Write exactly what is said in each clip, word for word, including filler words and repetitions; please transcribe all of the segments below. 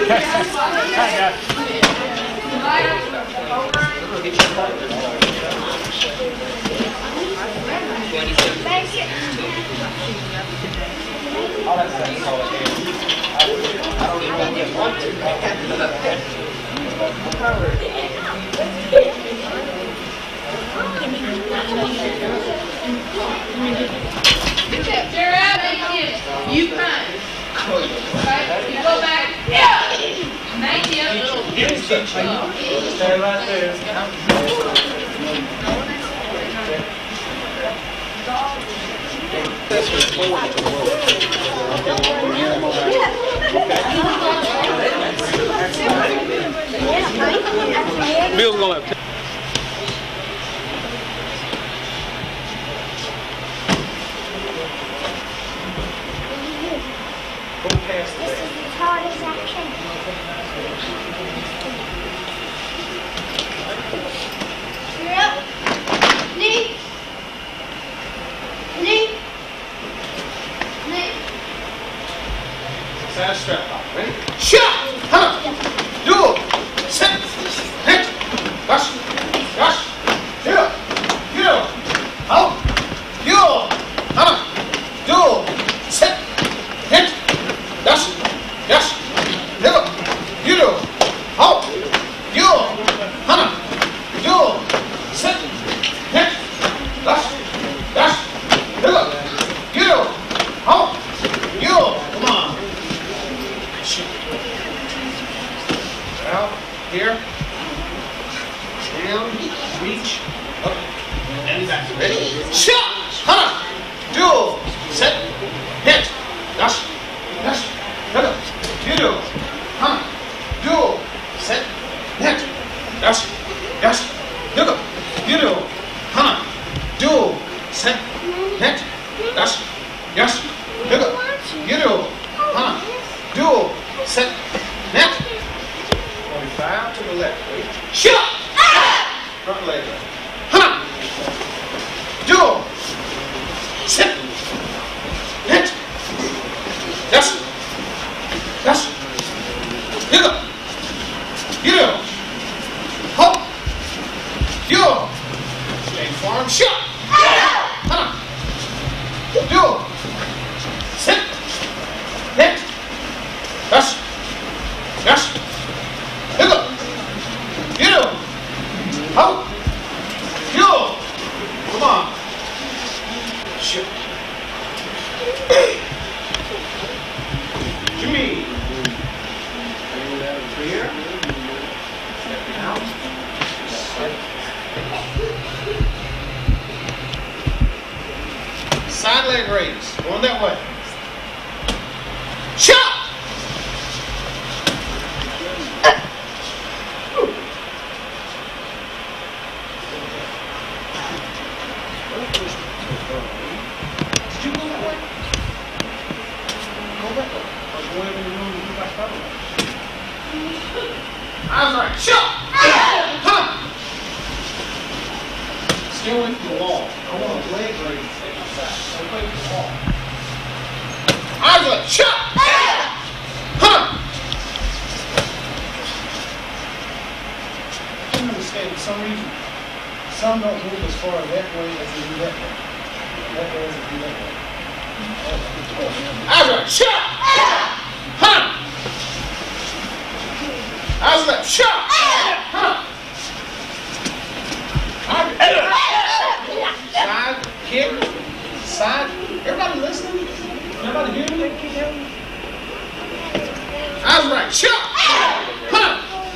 You can. Okay, you go back. Yeah. Thank you. Stay right there. Bill's gonna have This is as hard as I can. You're up. Lee. Lee. Lee. Side strap lock. Ready? Shot! Huh! Duel! Set! Hit! Rush! Rush! Get up! Get up! Out! Duel! Huh! Duel! Set! Hit! Dash! Dash! Get up! Duel! Out! Duel! Huh! Duel! Set! Hit! Dash! Dash! Get up! Duel! Out! Duel! Come on! Out, here, down, reach, up, and back. Ready? Shot! Huh! Duel! Set! Hit! Dash! Dash! Hit up! Duel! Huh! Duel! Set! Hit! Dash! Dash! Hit up! Duel! Huh! Duel! Set! Hit! Dash! Dash! Hit up! Duel! Huh! Duel! Set! Hit! Five to the left. Ready? Shot! Front leg. Huh! Duel! Sit! Hit! Dash! Dash! Hit up! Duel! Hop! Duel! Stay farm. Shot! Huh! Duel! Sit! Hit! Dash! Dash! Hit up! Get up! Out! Yo! Come on! Shit! Jimmy! Clear. Stepping out. Side leg raise. Going that way. Shot! Eyes right. Shot! Huh! Stay away from the wall. I want a leg raise. Stay away from the wall. Eyes right. Shot! Huh! I don't understand. For some reason, some don't move as far that way as they do that way. That way as they do that way. Eyes right. Shot! Huh! How's that? Shot! Huh! Side, kick, side. Everybody listening? Everybody hearing me? How's that? Shot! Huh!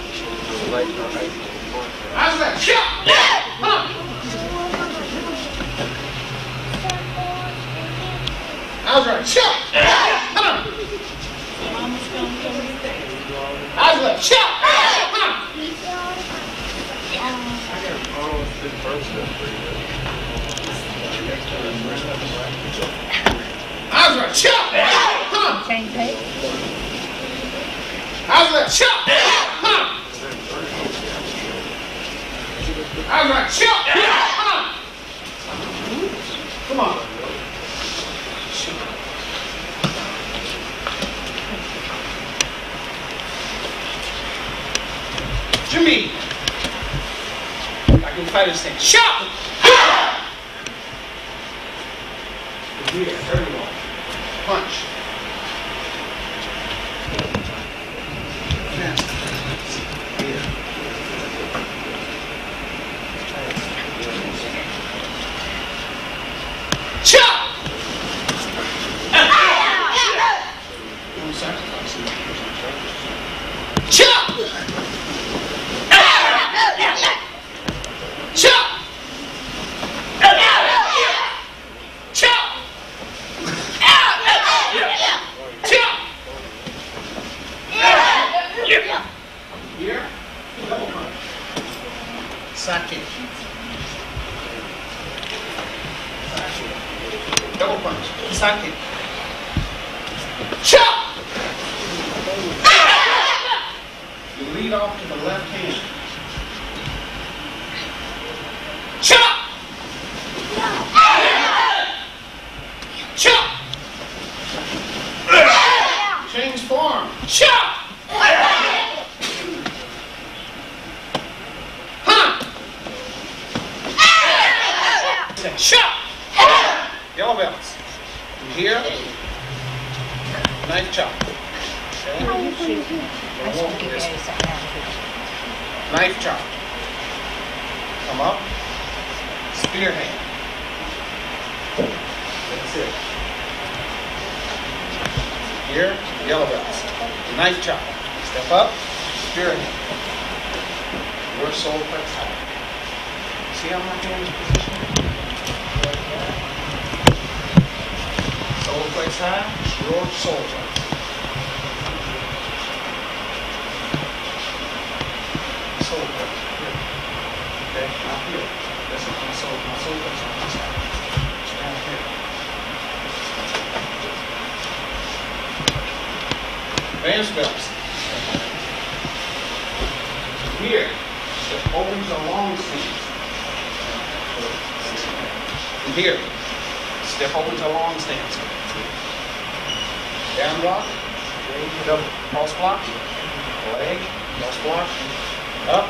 How's that? Shot! Huh! How's that? Shot! Huh! How's that? Shot! Huh! How's that? Shot! Huh! How's that? Shot! Huh! How's that? Shot! Huh! Come on. me. I can fight this thing. Shot! Here, there we go. Punch. Here. Chop! Don't sacrifice it. Chop! Chop! Here, double punch. Side kick. Side kick. Double punch. Side kick. Chop! You lead off to the left hand. Chop! Chop! Change form. Chop! Shot! Yellow belts. From here, knife chop. Okay. Knife chop. Come up. Spear hand. That's it. Here, yellow belts. Knife chop. Step up. Spear hand. Your soul press high. See how my hand is positioned? Solar plexus high, your solar plexus. Solar plexus, here. Okay, not here. This is my solar, my solar plexus on this side. It's down here. Advanced belts. Here, it opens a long stance. From here, step opens a long stance. Down block, double cross block, leg, cross block, up,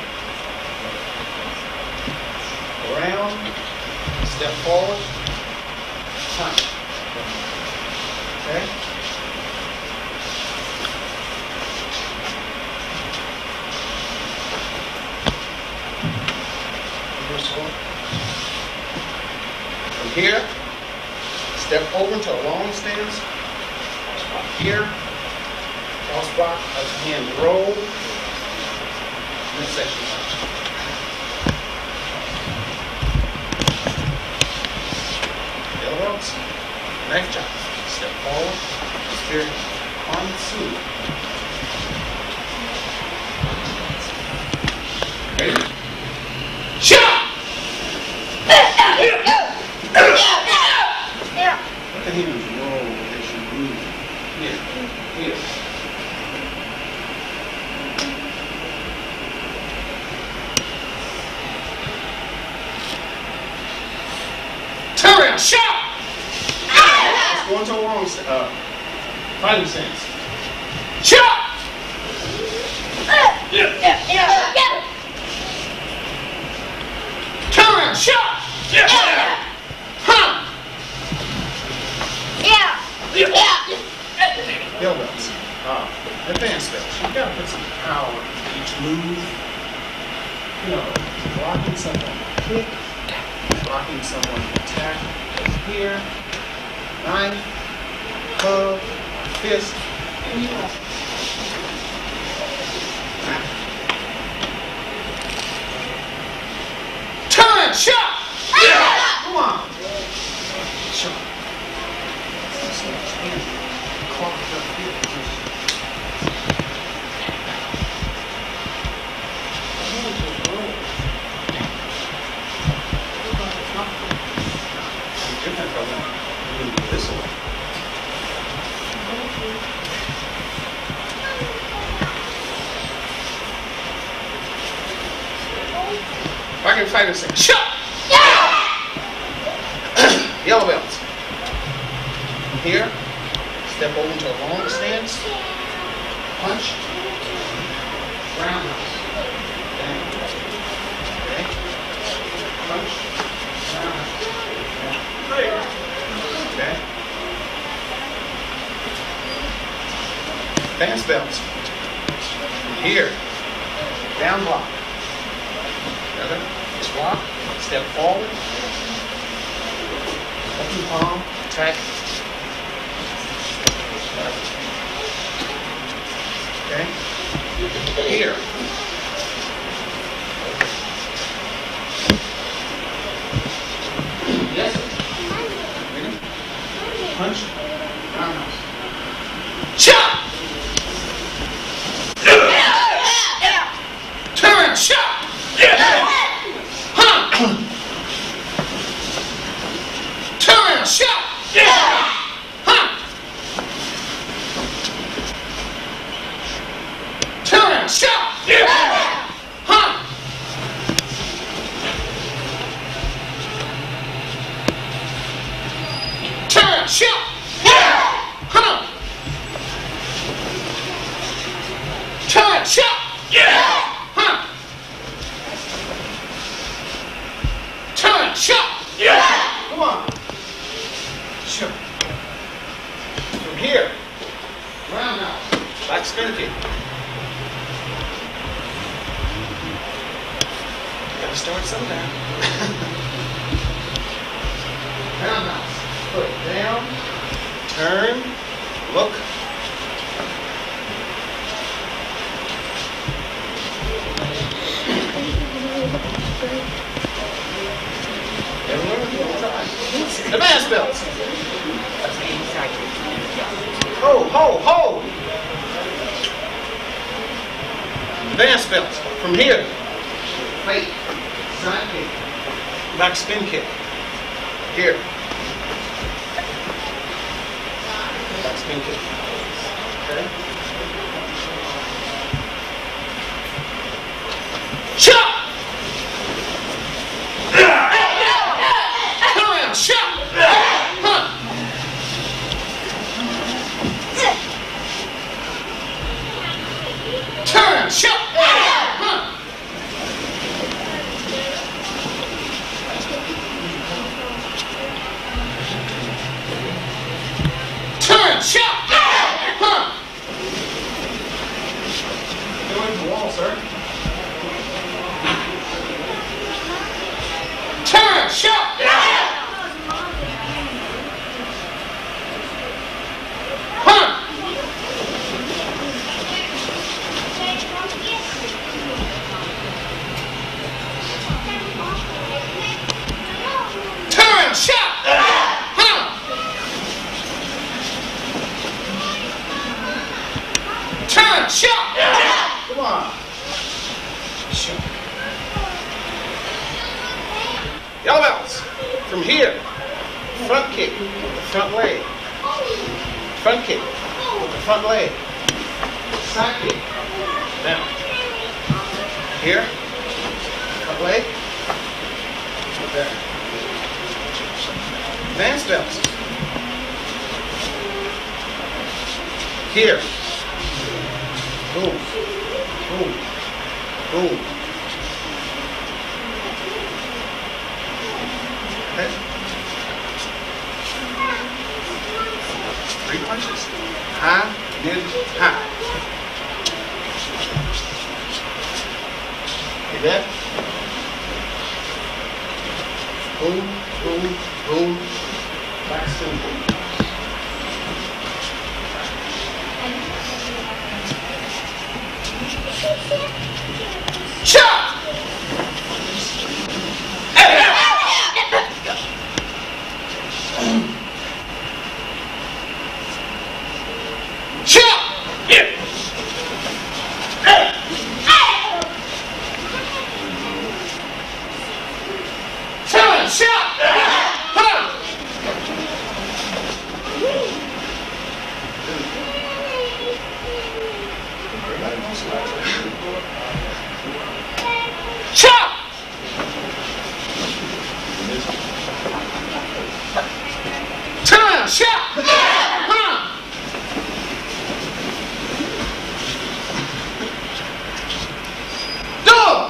around, step forward, punch. Okay? From here, step over to a long stance. Here, cross block, as hand roll, midsection punch. Yellow belts, knife chop, step forward, spear, on two. Ready? Shot! Let the hands roll as you move. Here, here. Turn around, shot! Let's go into a long uh, fighting stance. Shot! Yeah, yeah, yeah. Turn around, shot! Yeah, yeah. Huh! Yeah, yeah. Yellow belts. Uh, advanced belts. You've got to put some power into each move. You know, blocking someone kick, blocking someone attack. Here, knife, club, fist, and you know. Turn, shot! Yeah! Come on! Shot. This way. If I can fight this thing, shot! Yeah! Yellow belts. From here, step over to a long stance, punch, roundhouse. Advance belts. Here. Down block. Together. Just block. Step forward. Open palm. Attack. Okay. Here. Yes. Punch. Roundhouse. Chop! Turn! Chop! Huh! Turn! Chop! Huh! Turn! Chop! Huh! Turn! Chop! Huh! Turn! Chop! Huh! Turn! Chop! Come on. Sure. From here. Roundhouse. Back spin kick. Gotta start sometime. Roundhouse. Foot down. Turn. Look. Advance belts. Ho, ho, ho. Advance belts. From here. Fake. Side kick. Back spin kick. Here. Back spin kick. Okay. Chop! Turn around, chop! Huh! Turn, chop! Huh! Turn, chop! Huh! Get away from the wall, sir. Turn, chop! Huh! Turn, chop! Huh! Turn, chop! Come on. Sure. Yellow belts. From here. Front kick with the front leg. Front kick with the front leg. Side kick. Down. Here. Front leg. There. Advance belts. Here. Boom. Boom. Boom. Okay. Three punches. High, mid, high. Okay, that. Boom, boom, boom. Back spin. Chop! Chop! Turn, chop! Huh! Chop! Turn, chop! Huh! Dog!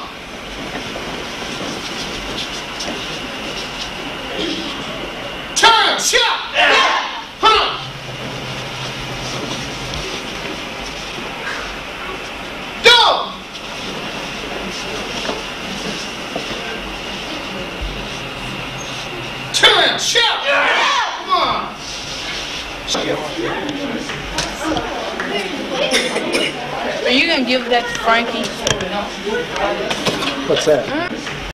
Turn, chop! Huh! Are you gonna give that to Frankie? What's that?